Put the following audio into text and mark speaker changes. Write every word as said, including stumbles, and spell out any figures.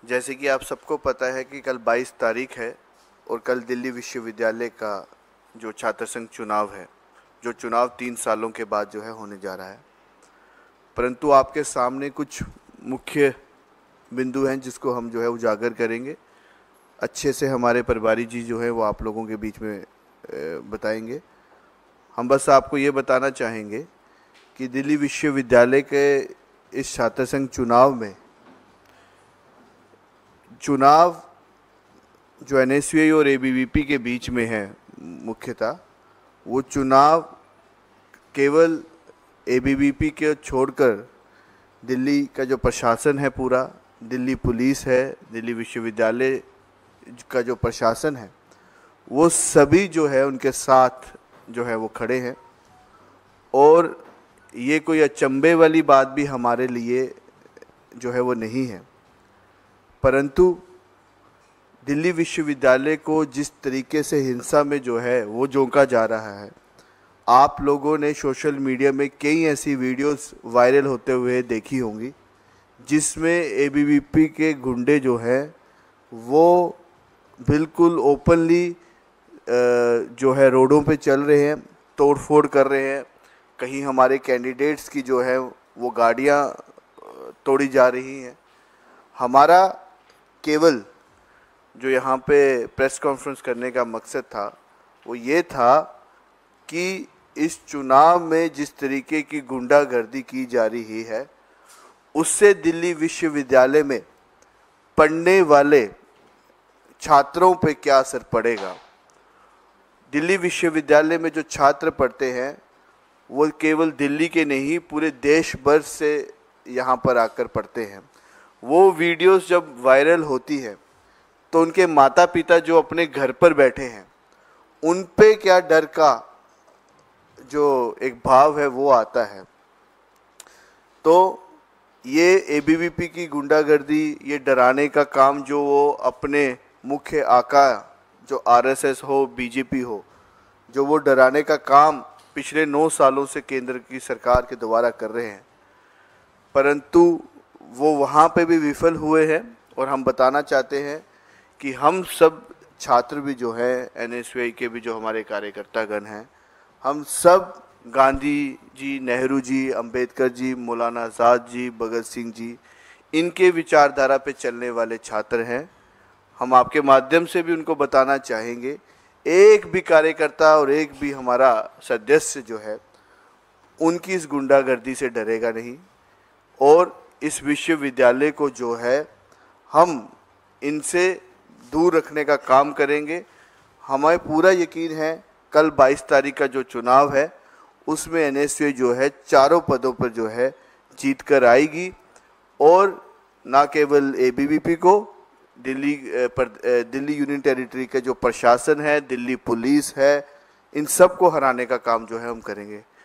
Speaker 1: जैसे कि आप सबको पता है कि कल बाईस तारीख है और कल दिल्ली विश्वविद्यालय का जो छात्र संघ चुनाव है, जो चुनाव तीन सालों के बाद जो है होने जा रहा है। परंतु आपके सामने कुछ मुख्य बिंदु हैं जिसको हम जो है उजागर करेंगे। अच्छे से हमारे प्रभारी जी जो है वो आप लोगों के बीच में बताएंगे। हम बस आपको ये बताना चाहेंगे कि दिल्ली विश्वविद्यालय के इस छात्र संघ चुनाव में चुनाव जो एन एस यू आई और ए बी वी पी के बीच में है, मुख्यतः वो चुनाव केवल ए बी वी पी के छोड़कर दिल्ली का जो प्रशासन है, पूरा दिल्ली पुलिस है, दिल्ली विश्वविद्यालय का जो प्रशासन है, वो सभी जो है उनके साथ जो है वो खड़े हैं। और ये कोई अचंभे वाली बात भी हमारे लिए जो है वो नहीं है। परंतु दिल्ली विश्वविद्यालय को जिस तरीके से हिंसा में जो है वो झोंका जा रहा है, आप लोगों ने सोशल मीडिया में कई ऐसी वीडियोस वायरल होते हुए देखी होंगी जिसमें ए बी वी पी के गुंडे जो हैं वो बिल्कुल ओपनली जो है रोडों पे चल रहे हैं, तोड़ फोड़ कर रहे हैं। कहीं हमारे कैंडिडेट्स की जो है वो गाड़ियां तोड़ी जा रही हैं। हमारा केवल जो यहाँ पे प्रेस कॉन्फ्रेंस करने का मकसद था वो ये था कि इस चुनाव में जिस तरीके की गुंडागर्दी की जा रही है उससे दिल्ली विश्वविद्यालय में पढ़ने वाले छात्रों पे क्या असर पड़ेगा। दिल्ली विश्वविद्यालय में जो छात्र पढ़ते हैं वो केवल दिल्ली के नहीं, पूरे देश भर से यहाँ पर आकर पढ़ते हैं। वो वीडियोस जब वायरल होती है तो उनके माता पिता जो अपने घर पर बैठे हैं उन पे क्या डर का जो एक भाव है वो आता है। तो ये ए बी वी पी की गुंडागर्दी, ये डराने का काम जो वो अपने मुख्य आका जो आर एस एस हो, बी जे पी हो, जो वो डराने का काम पिछले नौ सालों से केंद्र की सरकार के द्वारा कर रहे हैं, परंतु वो वहाँ पे भी विफल हुए हैं। और हम बताना चाहते हैं कि हम सब छात्र भी जो है एन एस यू आई के भी जो हमारे कार्यकर्तागण हैं, हम सब गांधी जी, नेहरू जी, अंबेडकर जी, मौलाना आज़ाद जी, भगत सिंह जी, इनके विचारधारा पे चलने वाले छात्र हैं। हम आपके माध्यम से भी उनको बताना चाहेंगे, एक भी कार्यकर्ता और एक भी हमारा सदस्य जो है उनकी इस गुंडागर्दी से डरेगा नहीं। और इस विश्वविद्यालय को जो है हम इनसे दूर रखने का काम करेंगे। हमें पूरा यकीन है कल बाईस तारीख का जो चुनाव है उसमें एन एस यू आई जो है चारों पदों पर जो है जीत कर आएगी। और ना केवल ए बी वी पी को, दिल्ली पर दिल्ली यूनियन टेरिटरी का जो प्रशासन है, दिल्ली पुलिस है, इन सब को हराने का काम जो है हम करेंगे।